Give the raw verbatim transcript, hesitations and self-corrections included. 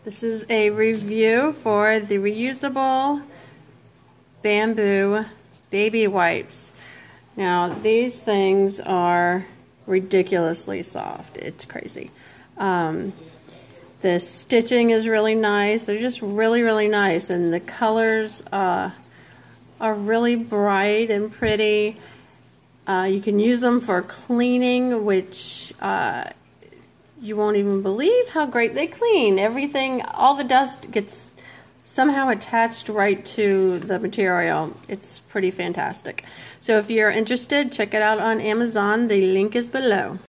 This is a review for the reusable bamboo baby wipes. Now these things are ridiculously soft. It's crazy. Um, the stitching is really nice. They're just really, really nice, and the colors uh, are really bright and pretty. Uh, you can use them for cleaning, which uh, you won't even believe how great they clean. Everything, all the dust gets somehow attached right to the material. It's pretty fantastic. So if you're interested, check it out on Amazon. The link is below.